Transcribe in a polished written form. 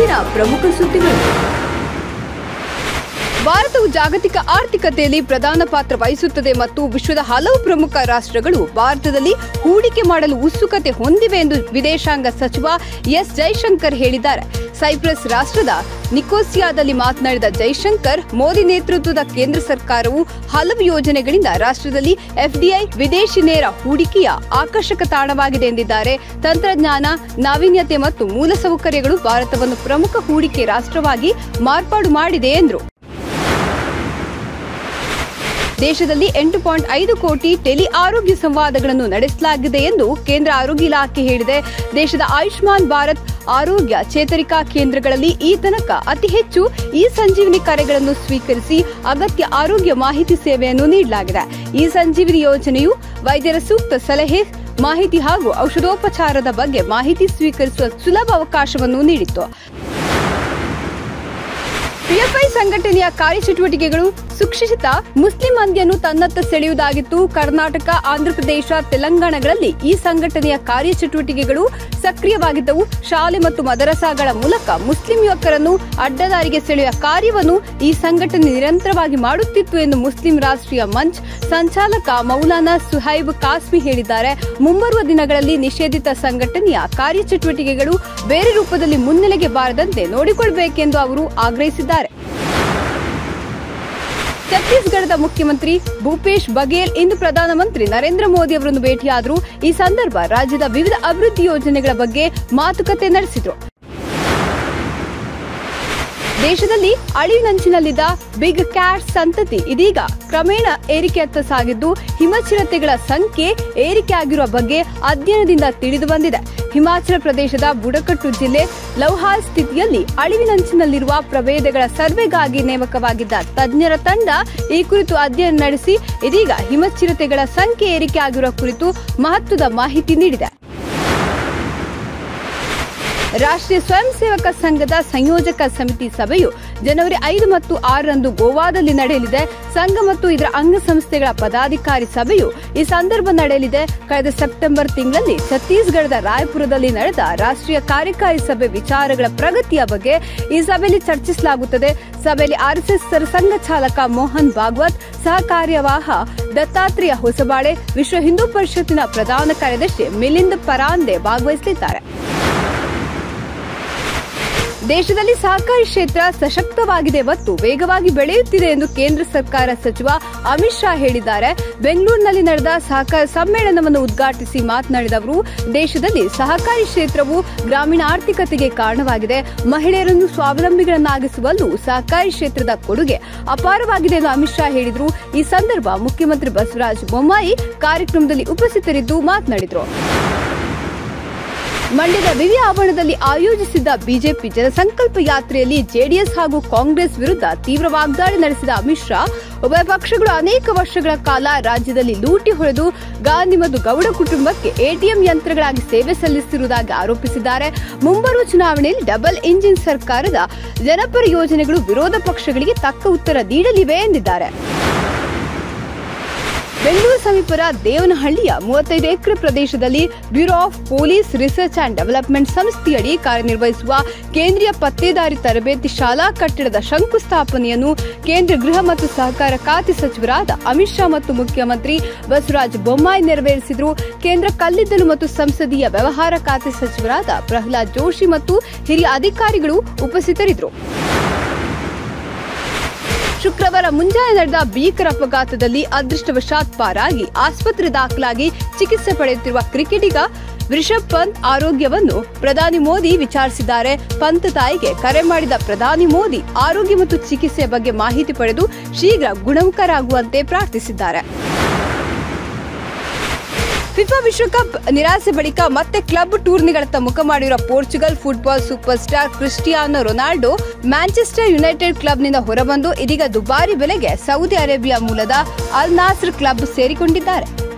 ಇವತ್ತಿನ ಪ್ರಮುಖ ಸುದ್ದಿಗಳು. ಭಾರತವು ಜಾಗತಿಕ ಆರ್ಥಿಕತೆಯಲ್ಲಿ ಪ್ರಧಾನ ಪಾತ್ರ ವಹಿಸುತ್ತದೆ ಮತ್ತು ವಿಶ್ವದ ಹಲವು ಪ್ರಮುಖ ರಾಷ್ಟ್ರಗಳು ಭಾರತದಲ್ಲಿ ಹೂಡಿಕೆ ಮಾಡಲು ಉತ್ಸುಕತೆ ಹೊಂದಿವೆ ಎಂದು ವಿದೇಶಾಂಗ ಸಚಿವ ಎಸ್ ಜೈಶಂಕರ್ ಹೇಳಿದ್ದಾರೆ. ಸೈಪ್ರಸ್ ರಾಷ್ಟ್ರದ ನಿಕೋಸಿಯಾದಲ್ಲಿ ಮಾತನಾಡಿದ ಜೈಶಂಕರ್, ಮೋದಿ ನೇತೃತ್ವದ ಕೇಂದ್ರ ಸರ್ಕಾರವು ಹಲವು ಯೋಜನೆಗಳಿಂದ ರಾಷ್ಟ್ರದಲ್ಲಿ ಎಫ್ಡಿಐ ವಿದೇಶಿ ನೇರ ಹೂಡಿಕೆಯ ಆಕರ್ಷಕ ತಾಣವಾಗಿದೆ ಎಂದಿದ್ದಾರೆ. ತಂತ್ರಜ್ಞಾನ, ನಾವೀನ್ಯತೆ ಮತ್ತು ಮೂಲಸೌಕರ್ಯಗಳು ಭಾರತವನ್ನು ಪ್ರಮುಖ ಹೂಡಿಕೆ ರಾಷ್ಟ್ರವಾಗಿ ಮಾರ್ಪಾಡು ಮಾಡಿದೆ ಎಂದರು. ದೇಶದಲ್ಲಿ 8.5 ಕೋಟಿ ಟೆಲಿ ಆರೋಗ್ಯ ಸಂವಾದಗಳನ್ನು ನಡೆಸಲಾಗಿದೆ ಎಂದು ಕೇಂದ್ರ ಆರೋಗ್ಯ ಇಲಾಖೆ ಹೇಳಿದೆ. ದೇಶದ ಆಯುಷ್ಮಾನ್ ಭಾರತ್ ಆರೋಗ್ಯ ಚೇತರಿಕಾ ಕೇಂದ್ರಗಳಲ್ಲಿ ಈ ತನಕ ಅತಿ ಹೆಚ್ಚು ಈ ಸಂಜೀವಿನಿ ಕರೆಗಳನ್ನು ಸ್ವೀಕರಿಸಿ ಅಗತ್ಯ ಆರೋಗ್ಯ ಮಾಹಿತಿ ಸೇವೆಯನ್ನು ನೀಡಲಾಗಿದೆ. ಈ ಸಂಜೀವಿನಿ ಯೋಜನೆಯು ವೈದ್ಯರ ಸೂಕ್ತ ಸಲಹೆ, ಮಾಹಿತಿ ಹಾಗೂ ಔಷಧೋಪಚಾರದ ಬಗ್ಗೆ ಮಾಹಿತಿ ಸ್ವೀಕರಿಸುವ ಸುಲಭ ಅವಕಾಶವನ್ನು ನೀಡಿತ್ತು. ಪಿಎಫ್ಐ ಸಂಘಟನೆಯ ಕಾರ್ಯಚಟುವಟಿಕೆಗಳು ಸುಶಿಕ್ಷಿತ ಮುಸ್ಲಿಂ ಮಂದಿಯನ್ನು ತನ್ನತ್ತ ಸೆಳೆಯುವುದಾಗಿತ್ತು. ಕರ್ನಾಟಕ, ಆಂಧ್ರಪ್ರದೇಶ, ತೆಲಂಗಾಣಗಳಲ್ಲಿ ಈ ಸಂಘಟನೆಯ ಕಾರ್ಯಚಟುವಟಿಕೆಗಳು ಸಕ್ರಿಯವಾಗಿದ್ದವು. ಶಾಲೆ ಮತ್ತು ಮದರಸಾಗಳ ಮೂಲಕ ಮುಸ್ಲಿಂ ಯುವಕರನ್ನು ಅಡ್ಡದಾರಿಗೆ ಸೆಳೆಯುವ ಕಾರ್ಯವನ್ನು ಈ ಸಂಘಟನೆ ನಿರಂತರವಾಗಿ ಮಾಡುತ್ತಿತ್ತು ಎಂದು ಮುಸ್ಲಿಂ ರಾಷ್ಟ್ರೀಯ ಮಂಚ್ ಸಂಚಾಲಕ ಮೌಲಾನಾ ಸುಹೈಬ್ ಕಾಸ್ಮಿ ಹೇಳಿದ್ದಾರೆ. ಮುಂಬರುವ ದಿನಗಳಲ್ಲಿ ನಿಷೇಧಿತ ಸಂಘಟನೆಯ ಕಾರ್ಯಚಟುವಟಿಕೆಗಳು ಬೇರೆ ರೂಪದಲ್ಲಿ ಮುನ್ನೆಲೆಗೆ ಬಾರದಂತೆ ನೋಡಿಕೊಳ್ಳಬೇಕೆಂದು ಅವರು ಆಗ್ರಹಿಸಿದ್ದಾರೆ. ಛತ್ತೀಸ್ಗಢದ ಮುಖ್ಯಮಂತ್ರಿ ಭೂಪೇಶ್ ಬಘೇಲ್ ಇಂದು ಪ್ರಧಾನಮಂತ್ರಿ ನರೇಂದ್ರ ಮೋದಿ ಅವರನ್ನು ಭೇಟಿಯಾದರು. ಈ ಸಂದರ್ಭ ರಾಜ್ಯದ ವಿವಿಧ ಅಭಿವೃದ್ಧಿ ಯೋಜನೆಗಳ ಬಗ್ಗೆ ಮಾತುಕತೆ ನಡೆಸಿದರು. ದೇಶದಲ್ಲಿ ಅಳಿವಿನಂಚಿನಲ್ಲಿದ್ದ ಬಿಗ್ ಕ್ಯಾಟ್ ಸಂತತಿ ಇದೀಗ ಕ್ರಮೇಣ ಏರಿಕೆಯತ್ತ ಸಾಗಿದ್ದು, ಹಿಮಚಿರತೆಗಳ ಸಂಖ್ಯೆ ಏರಿಕೆಯಾಗಿರುವ ಬಗ್ಗೆ ಅಧ್ಯಯನದಿಂದ ತಿಳಿದು ಬಂದಿದೆ. ಹಿಮಾಚಲ ಪ್ರದೇಶದ ಬುಡಕಟ್ಟು ಜಿಲ್ಲೆ ಲೌಹಾಲ್ ಸ್ಥಿತಿಯಲ್ಲಿ ಅಳಿವಿನಂಚಿನಲ್ಲಿರುವ ಪ್ರಭೇದಗಳ ಸರ್ವೆಗಾಗಿ ನೇಮಕವಾಗಿದ್ದ ತಜ್ಞರ ತಂಡ ಈ ಕುರಿತು ಅಧ್ಯಯನ ನಡೆಸಿ ಇದೀಗ ಹಿಮಚಿರತೆಗಳ ಸಂಖ್ಯೆ ಏರಿಕೆಯಾಗಿರುವ ಕುರಿತು ಮಹತ್ವದ ಮಾಹಿತಿ ನೀಡಿದೆ. ರಾಷ್ಟ್ರೀಯ ಸ್ವಯಂ ಸೇವಕ ಸಂಘದ ಸಂಯೋಜಕ ಸಮಿತಿ ಸಭೆಯು ಜನವರಿ 5 ಮತ್ತು 6 ರಂದು ಗೋವಾದಲ್ಲಿ ನಡೆಯಲಿದೆ. ಸಂಘ ಮತ್ತು ಇದರ ಅಂಗಸಂಸ್ಥೆಗಳ ಪದಾಧಿಕಾರಿ ಸಭೆಯು ಈ ಸಂದರ್ಭ ನಡೆಯಲಿದೆ. ಕಳೆದ ಸೆಪ್ಟೆಂಬರ್ ತಿಂಗಳಲ್ಲಿ ಛತ್ತೀಸ್ಗಢದ ರಾಯಪುರದಲ್ಲಿ ನಡೆದ ರಾಷ್ಟ್ರೀಯ ಕಾರ್ಯಕಾರಿ ಸಭೆ ವಿಚಾರಗಳ ಪ್ರಗತಿಯ ಬಗ್ಗೆ ಈ ಸಭೆಯಲ್ಲಿ ಚರ್ಚಿಸಲಾಗುತ್ತದೆ. ಸಭೆಯಲ್ಲಿ ಆರ್ಎಸ್ಎಸ್ ಸಂಘ ಚಾಲಕ ಮೋಹನ್ ಭಾಗವತ್, ಸಹ ಕಾರ್ಯವಾಹ ದತ್ತಾತ್ರೇಯ ಹೊಸಬಾಳೆ, ವಿಶ್ವ ಹಿಂದೂ ಪರಿಷತ್ತಿನ ಪ್ರಧಾನ ಕಾರ್ಯದರ್ಶಿ ಮಿಲಿಂದ್ ಪರಾಂದೆ ಭಾಗವಹಿಸಲಿದ್ದಾರೆ. ದೇಶದಲ್ಲಿ ಸಹಕಾರಿ ಕ್ಷೇತ್ರ ಸಶಕ್ತವಾಗಿದೆ ಮತ್ತು ವೇಗವಾಗಿ ಬೆಳೆಯುತ್ತಿದೆ ಎಂದು ಕೇಂದ್ರ ಸರ್ಕಾರ ಸಚಿವ ಅಮಿತ್ ಶಾ ಹೇಳಿದ್ದಾರೆ. ಬೆಂಗಳೂರಿನಲ್ಲಿ ನಡೆದ ಸಹಕಾರ ಸಮ್ಮೇಳನವನ್ನು ಉದ್ಘಾಟಿಸಿ ಮಾತನಾಡಿದ ಅವರು, ದೇಶದಲ್ಲಿ ಸಹಕಾರಿ ಕ್ಷೇತ್ರವು ಗ್ರಾಮೀಣ ಆರ್ಥಿಕತೆಗೆ ಕಾರಣವಾಗಿದೆ. ಮಹಿಳೆಯರನ್ನು ಸ್ವಾವಲಂಬಿಗಳನ್ನಾಗಿಸುವಲ್ಲೂ ಸಹಕಾರಿ ಕ್ಷೇತ್ರದ ಕೊಡುಗೆ ಅಪಾರವಾಗಿದೆ ಎಂದು ಅಮಿತ್ ಶಾ ಹೇಳಿದರು. ಈ ಸಂದರ್ಭ ಮುಖ್ಯಮಂತ್ರಿ ಬಸವರಾಜ ಬೊಮ್ಮಾಯಿ ಕಾರ್ಯಕ್ರಮದಲ್ಲಿ ಉಪಸ್ಥಿತರಿದ್ದು ಮಾತನಾಡಿದರು. ಮಂಡ್ಯದ ವಿವಿ ಆವರಣದಲ್ಲಿ ಆಯೋಜಿಸಿದ್ದ ಬಿಜೆಪಿ ಜನಸಂಕಲ್ಪ ಯಾತ್ರೆಯಲ್ಲಿ ಜೆಡಿಎಸ್ ಹಾಗೂ ಕಾಂಗ್ರೆಸ್ ವಿರುದ್ಧ ತೀವ್ರ ವಾಗ್ದಾಳಿ ನಡೆಸಿದ ಅಮಿತ್ ಶಾ, ಉಭಯ ಪಕ್ಷಗಳು ಅನೇಕ ವರ್ಷಗಳ ಕಾಲ ರಾಜ್ಯದಲ್ಲಿ ಲೂಟಿ ಹೊಡೆದು ಗಾಂಧಿ ಮತ್ತು ಗೌಡ ಕುಟುಂಬಕ್ಕೆ ಎಟಿಎಂ ಯಂತ್ರಗಳಾಗಿ ಸೇವೆ ಸಲ್ಲಿಸುತ್ತಿರುವುದಾಗಿ ಆರೋಪಿಸಿದ್ದಾರೆ. ಮುಂಬರುವ ಚುನಾವಣೆಯಲ್ಲಿ ಡಬಲ್ ಇಂಜಿನ್ ಸರ್ಕಾರದ ಜನಪರ ಯೋಜನೆಗಳು ವಿರೋಧ ಪಕ್ಷಗಳಿಗೆ ತಕ್ಕ ಉತ್ತರ ನೀಡಲಿವೆ ಎಂದಿದ್ದಾರೆ. ಬೆಂಗಳೂರು ಸಮೀಪದ ದೇವನಹಳ್ಳಿಯ 35 ಎಕರೆ ಪ್ರದೇಶದಲ್ಲಿ bureau of police research and development ಸಂಸ್ಥೆಯಡಿ ಕಾರ್ಯನಿರ್ವಹಿಸುವ ಕೇಂದ್ರೀಯ ಪತ್ತೇದಾರಿ ತರಬೇತಿ ಶಾಲಾ ಕಟ್ಟಡದ ಶಂಕುಸ್ಥಾಪನೆಯನ್ನು ಕೇಂದ್ರ ಗೃಹ ಮತ್ತು ಸಹಕಾರ ಖಾತೆ ಸಚಿವರಾದ ಅಮಿತ್ ಶಾ ಮತ್ತು ಮುಖ್ಯಮಂತ್ರಿ ಬಸವರಾಜ ಬೊಮ್ಮಾಯಿ ನೆರವೇರಿಸಿದರು. ಕೇಂದ್ರ ಕಲ್ಲಿದ್ದಲು ಮತ್ತು ಸಂಸದೀಯ ವ್ಯವಹಾರ ಖಾತೆ ಸಚಿವರಾದ ಪ್ರಹ್ಲಾದ್ ಜೋಶಿ ಮತ್ತು ಹಿರಿಯ ಅಧಿಕಾರಿಗಳು ಉಪಸ್ಥಿತರಿದ್ದರು. ಶುಕ್ರವಾರ ಮುಂಜಾನೆ ನಡೆದ ಭೀಕರ ಅಪಘಾತದಲ್ಲಿ ಅದೃಷ್ಟವಶಾತ್ ಪಾರಾಗಿ ಆಸ್ಪತ್ರೆ ದಾಖಲಾಗಿ ಚಿಕಿತ್ಸೆ ಪಡೆಯುತ್ತಿರುವ ಕ್ರಿಕೆಟಿಗ ರಿಷಬ್ ಪಂತ್ ಆರೋಗ್ಯವನ್ನು ಪ್ರಧಾನಿ ಮೋದಿ ವಿಚಾರಿಸಿದ್ದಾರೆ. ಪಂತ್ ತಾಯಿಗೆ ಕರೆ ಮಾಡಿದ ಪ್ರಧಾನಿ ಮೋದಿ ಆರೋಗ್ಯ ಮತ್ತು ಚಿಕಿತ್ಸೆಯ ಬಗ್ಗೆ ಮಾಹಿತಿ ಪಡೆದು ಶೀಘ್ರ ಗುಣಮುಖರಾಗುವಂತೆ ಪ್ರಾರ್ಥಿಸಿದ್ದಾರೆ. ಫಿಫಾ ವಿಶ್ವಕಪ್ ನಿರಾಸೆ ಬಳಿಕ ಮತ್ತೆ ಕ್ಲಬ್ ಟೂರ್ನಿಗಳತ್ತ ಮುಖ ಮಾಡಿರುವ Portugal football super star Cristiano Ronaldo Manchester United ಕ್ಲಬ್ನಿಂದ ಹೊರಬಂದು ಇದೀಗ ದುಬಾರಿ ಬೆಲೆಗೆ ಸೌದಿ ಅರೇಬಿಯಾ ಮೂಲದ ಅಲ್ ನಾಸ್ರ್ ಕ್ಲಬ್ ಸೇರಿಕೊಂಡಿದ್ದಾರೆ.